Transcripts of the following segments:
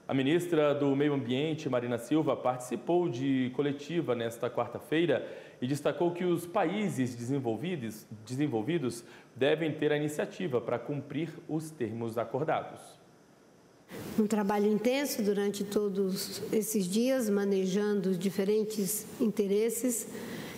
A ministra do Meio Ambiente, Marina Silva, participou de coletiva nesta quarta-feira e destacou que os países desenvolvidos devem ter a iniciativa para cumprir os termos acordados. Um trabalho intenso durante todos esses dias, manejando diferentes interesses,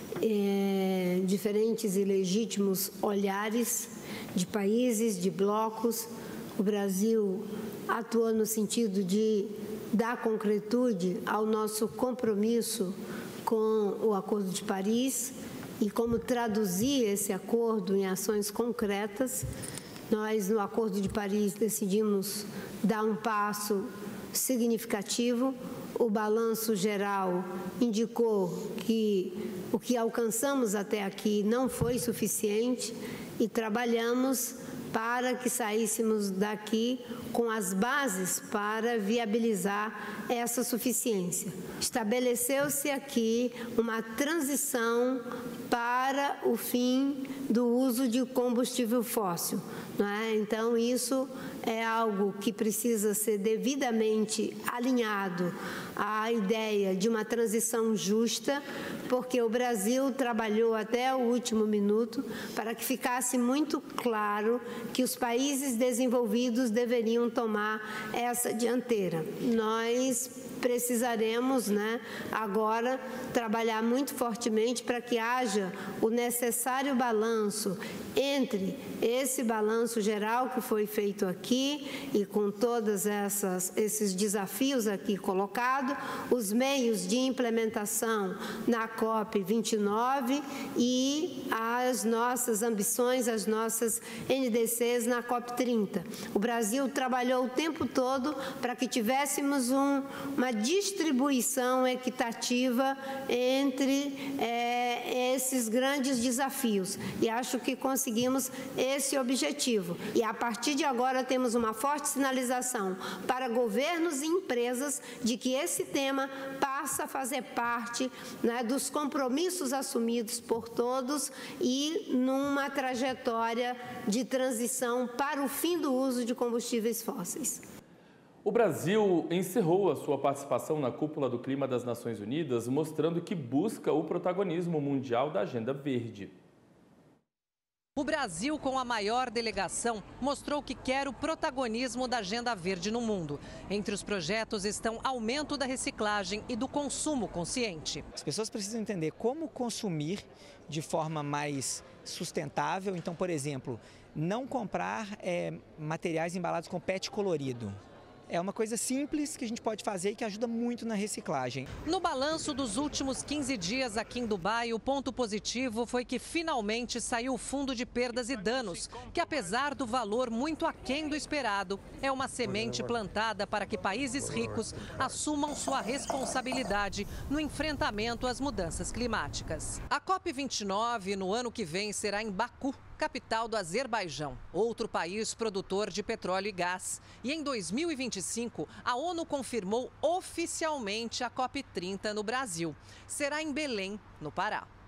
diferentes e legítimos olhares de países, de blocos. O Brasil atuou no sentido de dar concretude ao nosso compromisso com o Acordo de Paris e como traduzir esse acordo em ações concretas. Nós, no Acordo de Paris, decidimos dar um passo significativo. O balanço geral indicou que o que alcançamos até aqui não foi suficiente e trabalhamos para que saíssemos daqui com as bases para viabilizar essa suficiência. Estabeleceu-se aqui uma transição para o fim do uso de combustível fóssil, não é? Então, isso é algo que precisa ser devidamente alinhado à ideia de uma transição justa, porque o Brasil trabalhou até o último minuto para que ficasse muito claro que os países desenvolvidos deveriam tomar essa dianteira. Nós precisaremos, agora trabalhar muito fortemente para que haja o necessário balanço entre esse balanço geral que foi feito aqui e com todos esses desafios aqui colocados, os meios de implementação na COP29 e as nossas ambições, as nossas NDCs na COP30. O Brasil trabalhou o tempo todo para que tivéssemos uma distribuição equitativa entre esses grandes desafios. E acho que conseguimos esse objetivo. E a partir de agora temos uma forte sinalização para governos e empresas de que esse tema passa a fazer parte dos compromissos assumidos por todos e numa trajetória de transição para o fim do uso de combustíveis fósseis. O Brasil encerrou a sua participação na Cúpula do Clima das Nações Unidas, mostrando que busca o protagonismo mundial da Agenda Verde. O Brasil, com a maior delegação, mostrou que quer o protagonismo da Agenda Verde no mundo. Entre os projetos estão aumento da reciclagem e do consumo consciente. As pessoas precisam entender como consumir de forma mais sustentável. Então, por exemplo, não comprar materiais embalados com PET colorido. É uma coisa simples que a gente pode fazer e que ajuda muito na reciclagem. No balanço dos últimos 15 dias aqui em Dubai, o ponto positivo foi que finalmente saiu o fundo de perdas e danos, que apesar do valor muito aquém do esperado, é uma semente plantada para que países ricos assumam sua responsabilidade no enfrentamento às mudanças climáticas. A COP29 no ano que vem será em Baku, capital do Azerbaijão, outro país produtor de petróleo e gás. E em 2025, a ONU confirmou oficialmente a COP30 no Brasil. Será em Belém, no Pará.